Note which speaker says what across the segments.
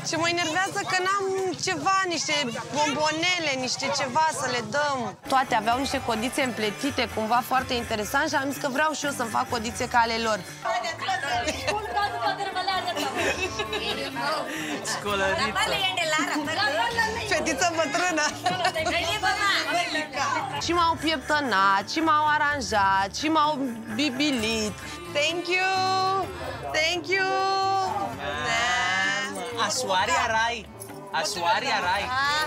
Speaker 1: Și mă enervează că n-am ceva, niște bombonele, niște ceva să le dăm. Toate aveau niște codițe împletite, cumva foarte interesant și am zis că vreau și eu să-mi fac codițe ca ale lor. Fetiță bătrână. Și m-au pieptănat, și m-au aranjat, și m-au bibilit. Thank you! Thank you!
Speaker 2: Asuari Arai! Asuari Arai!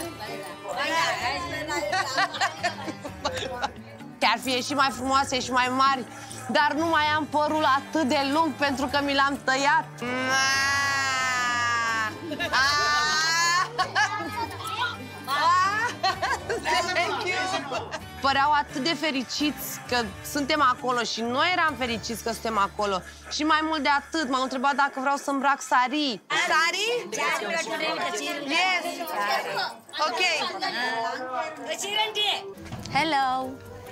Speaker 1: Chiar fie și mai frumoase și mai mari, dar nu mai am părul atât de lung pentru că mi l-am tăiat. Thank you! Păreau atât de fericiți că suntem acolo și noi eram fericiți că suntem acolo. Și mai mult de atât, m-au întrebat dacă vreau să îmbrac sari. Sari? Yes! Ok. Hello!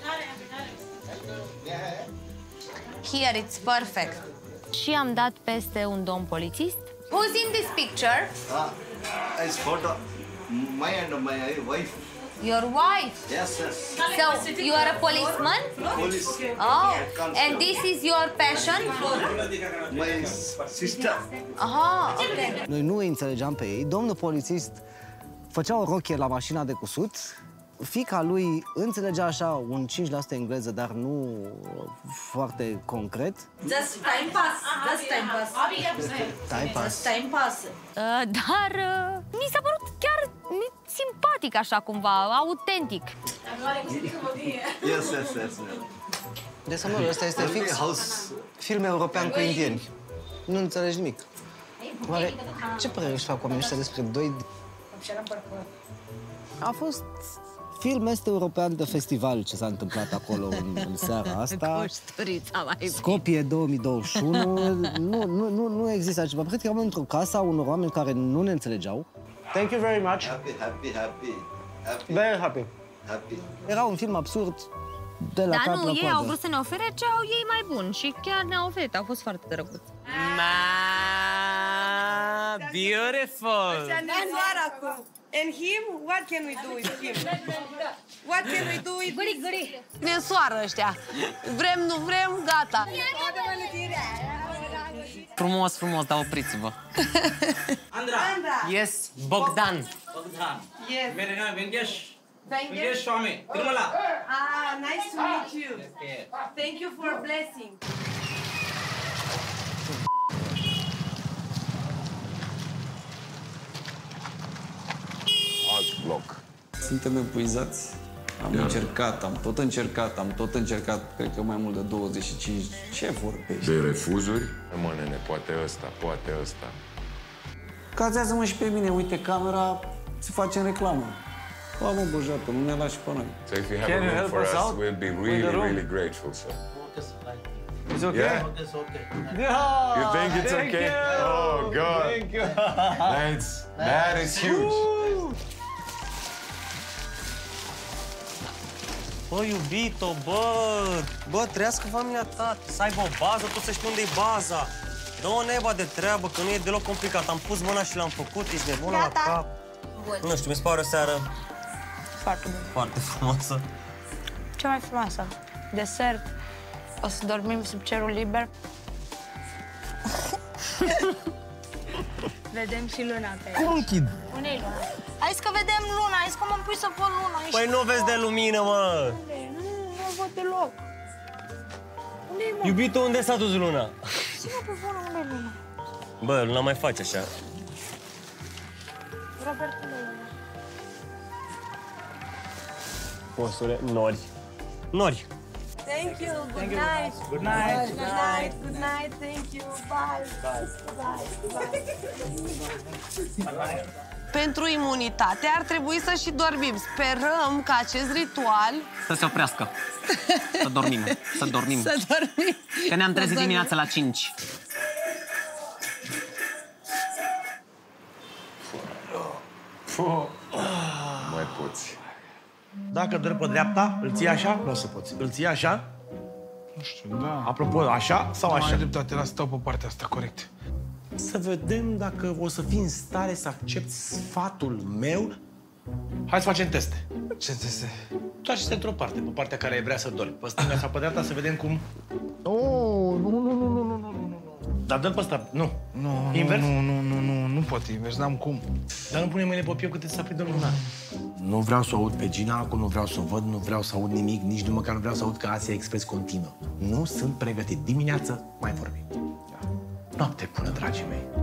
Speaker 1: Here it's perfect. Și am dat peste un domn polițist. Who's in this picture?
Speaker 3: It's photo. My and my wife.
Speaker 1: Your wife?
Speaker 3: Yes, yes.
Speaker 1: So, you are a policeman?
Speaker 3: Police.
Speaker 1: Oh, and this is your passion?
Speaker 3: My sister.
Speaker 1: Aha, ok.
Speaker 4: Noi nu îi înțelegeam pe ei. Domnul polițist făcea o rochie la mașina de cusut. Fiica lui înțelegea așa un 5% engleză, dar nu foarte concret.
Speaker 5: Just time pass. Just time pass.
Speaker 4: Time pass.
Speaker 5: Just time pass.
Speaker 1: Dar mi s-a părut chiar simpatic așa cumva, autentic.
Speaker 3: Yes, yes, yes.
Speaker 4: De să mă, ăsta este fix film european cu indieni. Nu înțelegi nimic. Oare ce părere își fac oamenii ăștia despre doi... A fost film est-european de festival ce s-a întâmplat acolo în seara asta. Skopje 2021. Nu există altceva. Cred că eram într-o casă a unor oameni care nu ne înțelegeau.
Speaker 6: Thank you very much.
Speaker 3: Happy.
Speaker 6: Very happy.
Speaker 3: Happy.
Speaker 4: Era un film absurd de la cap la coadă.
Speaker 1: Ei au vrut să ne ofere ce au ei mai bun și chiar ne-au oferit. Au fost foarte drăguți.
Speaker 2: Beautiful!
Speaker 1: And him? What can we do with him? What can we do with him? Ne soară ăștia. Vrem, nu vrem, gata.
Speaker 2: Frumos, frumos, dar opriți-vă.
Speaker 7: Andra.
Speaker 2: Yes, Bogdan.
Speaker 7: Bogdan.
Speaker 1: Yes.
Speaker 7: Merena, Vengesh.
Speaker 1: Vengesh
Speaker 7: Swami. Tirumala.
Speaker 1: Nice to meet you. Thank you for blessing.
Speaker 8: Alt bloc.
Speaker 9: Suntem epuizați. Am încercat, am tot încercat, cred că mai mult de 25. Ce vorbești?
Speaker 8: De refuzuri? Mă, nene, poate ăsta.
Speaker 9: Cazează-mă și pe mine, uite, camera se face în reclamă. Mă, băjată, nu ne lași pe noi.
Speaker 8: So if you have a room for us, we'll be really grateful, sir.
Speaker 6: It's okay?
Speaker 8: Yeah?
Speaker 7: It's okay.
Speaker 6: Yeah.
Speaker 8: You think it's okay? Oh, God.
Speaker 6: Thank you.
Speaker 8: That is huge.
Speaker 10: Bă, iubito, bă, trăiască familia ta, să aibă o bază, tu să știi unde e baza. Dă-o neba de treabă, că nu e deloc complicat. Am pus mâna și l-am făcut, ești nebună la cap. Nu știu, mi se pare o seară
Speaker 11: foarte bună.
Speaker 10: Foarte frumoasă.
Speaker 11: Cea mai frumoasă. Desert. O să dormim sub cerul liber. Vedem și luna pe
Speaker 6: Cum închid?
Speaker 11: Unde-i luna? Hai că vedem luna, hai că mă pui să văd luna.
Speaker 10: Păi nu vezi de lumină, mă!
Speaker 11: Nu văd deloc. Unde-i, mă?
Speaker 10: Iubito, unde s-a dus luna?
Speaker 11: Ține pe bună, unde-i luna?
Speaker 10: Bă, luna mai face așa.
Speaker 11: Robert, unde-i luna?
Speaker 10: Posture, nori. Nori.
Speaker 1: Thank you. Good night.
Speaker 6: Good night.
Speaker 1: Good night. Good night. Thank you. Bye. Bye. Pentru imunitate ar trebui să și dormim. Sperăm că acest ritual...
Speaker 2: Să se oprească. Să dormim.
Speaker 1: Să dormim.
Speaker 2: Că ne-am trezit dimineața la 5.
Speaker 8: Mai poți.
Speaker 6: Dacă dă pe dreapta, îl ții așa? Nu o să poți. Îl ții așa?
Speaker 12: Nu știu, da.
Speaker 6: Apropo, așa sau așa?
Speaker 12: Mai dreptate, la stau pe partea asta, corect.
Speaker 6: să vedem dacă o să fii în stare să accepti sfatul meu. Hai să facem teste.
Speaker 9: Ce teste?
Speaker 6: Tu și într-o parte, pe partea care vrea să dormi. Pe stânga sau pe dreapta să vedem cum... Nu. Dar dă-l pe ăsta, nu. Invers?
Speaker 12: Nu pot invers, n-am cum.
Speaker 6: Dar nu pune mâine pe piept cât să aprindă lumina. Nu vreau să o aud pe Gina acum, nu vreau să o văd, nu vreau să aud nimic, nici nu măcar nu vreau să aud că Asia Express continuă. Nu sunt pregătit. Dimineață mai vorbim. Noapte bună, dragii mei.